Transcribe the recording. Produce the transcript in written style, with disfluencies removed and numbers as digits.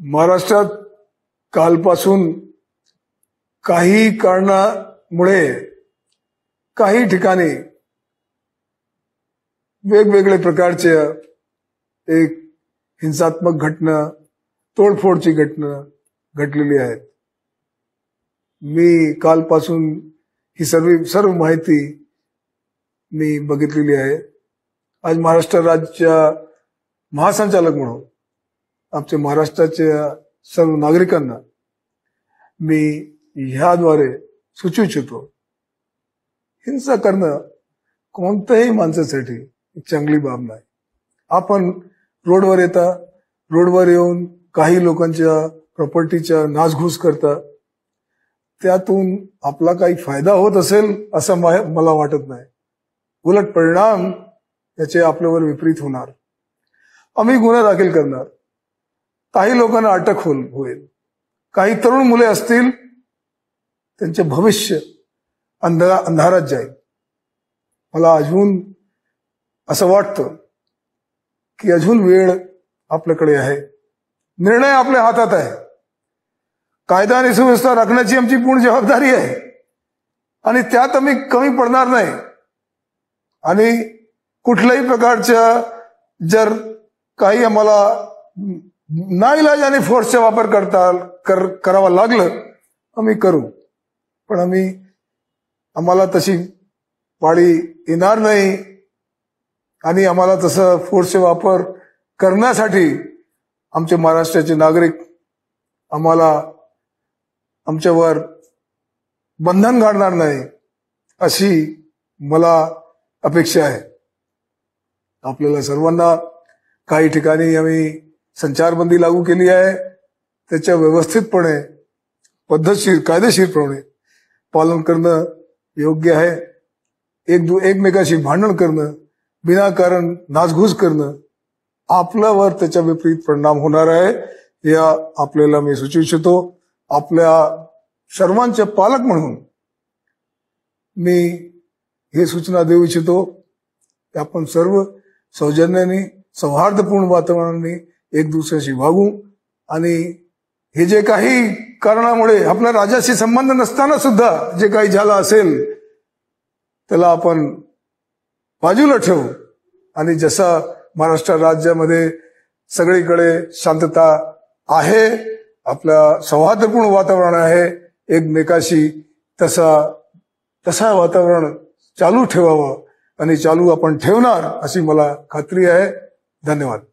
महाराष्ट्रात कालपासून काही कारणामुळे काही ठिकाणी वेगवेगळे प्रकारचे एक हिंसात्मक घटना, तोडफोडची घटना घडलेली आहेत। मी कालपासून ही सर्व माहिती मी बघितलेली आहे। आज महाराष्ट्र राज्याच्या महासंचालक म्हणून आमच्या महाराष्ट्राच्या सर्व नागरिकांना मी ह्याद्वारे सुचवू इच्छितो, हिंसा करणं कोणत्याही माणसासाठी चांगली बाब नाही। आपण रोडवर येऊन काही लोकांच्या प्रॉपर्टीच्या नासधूस करता, त्यातून आपला काही फायदा होत असेल असं मला वाटत नाही। उलट परिणाम याचे आपल्यावर विपरीत होणार। आम्ही गुन्हा दाखल करणार, काही लोकांना अटक होईल, काही तरुण मुले असतील त्यांचे भविष्य अंधारात जाईल। मला अजून असं वाटतं की अजून वेळ आपल्याकडे आहे, निर्णय आपल्या हातात आहे। कायदा आणि सुव्यवस्था राखण्याची आमची पूर्ण जबाबदारी आहे आणि त्यात आम्ही कमी पडणार नाही। आणि कुठल्याही प्रकारच्या जर काही आम्हाला नाईलाजाने फोर्सचा वापर करावा लागलं आम्ही करू, पण आम्हाला तशी पाळी येणार नाही आणि आम्हाला तसं फोर्सचा वापर करण्यासाठी आमचे महाराष्ट्राचे नागरिक आमच्यावर बंधन घालणार नाही अशी मला अपेक्षा आहे। आपल्याला सर्वांना काही ठिकाणी आम्ही संचारबंदी लागू केली आहे, त्याच्या व्यवस्थितपणे पद्धतशीर कायदेशीरपणे पालन करणं योग्य आहे। एकमेकाशी भांडण करणं, विनाकारण नासधूस करणं आपल्यावर त्याचा विपरीत परिणाम होणार आहे। या आपल्याला मी सुचवू इच्छितो। आपल्या सर्वांचे पालक म्हणून मी हे सूचना देऊ इच्छितो की आपण सर्व सौजन्याने सौहार्दपूर्ण वातावरणाने एक दुसऱ्याशी वागू आणि हे जे काही कारणामुळे आपल्या राज्याशी संबंध नसताना सुद्धा जे काही झालं असेल त्याला आपण बाजूला ठेवू आणि जसा महाराष्ट्र राज्यामध्ये सगळीकडे शांतता आहे, आपल्या सौहार्दपूर्ण वातावरण आहे, एकमेकाशी तसा वातावरण चालू ठेवावं आणि चालू आपण ठेवणार अशी मला खात्री आहे। धन्यवाद।